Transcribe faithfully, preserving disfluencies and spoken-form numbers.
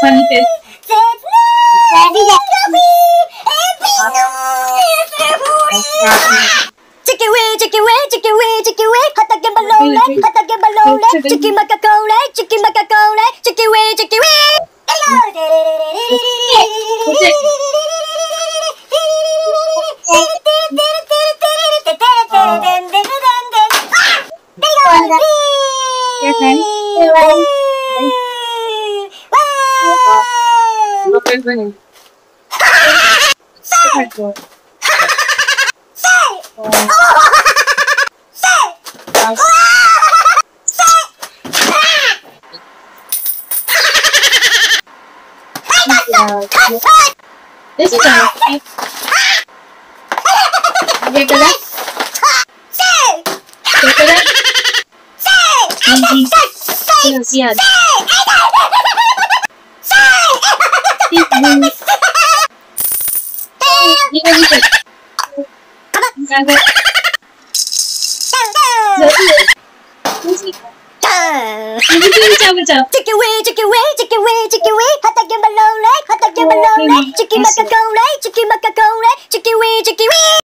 チキウィチキウィチキウィチキウィ畑バローレ畑バローレチキマカコーレチキマカコーレチキウィチキウィ This is a Get to that? Get to that? Easy. Yes, yes. Chicky wee, chicky wee, chicky wee, chicky wee. Hatake balole, hatake balole. Chicky maca cone, chicky maca cone, chicky wee, chicky wee.